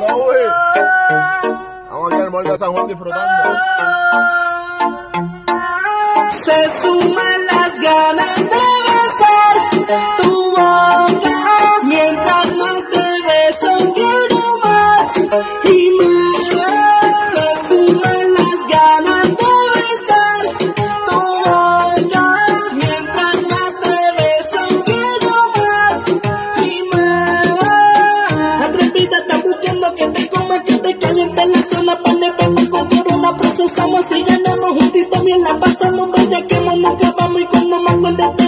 Estamos aquí en el Mall de San Juan disfrutando. Se suman las ganas de besar tu boca, mientras más te beso quiero más y más. Se suman las ganas de besar tu boca, mientras más te beso quiero más y más. Atrevida está buscando que te coma, que te caliente la zona para el efecto con corona. Procesamos y ganamos juntitos, bien la pasamos, bella que nunca vamos y cuando me acuerdo